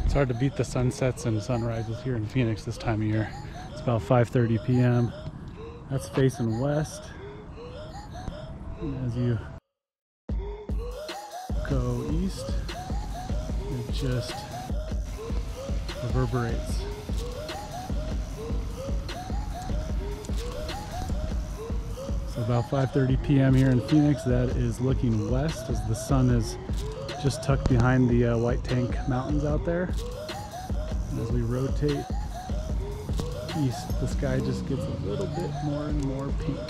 It's hard to beat the sunsets and sunrises here in Phoenix this time of year. It's about 5:30 p.m. That's facing west. And as you go east, it just reverberates. So about 5:30 p.m. here in Phoenix, that is looking west as the sun is just tucked behind the White Tank Mountains out there. And as we rotate east, the sky just gets a little bit more and more pink.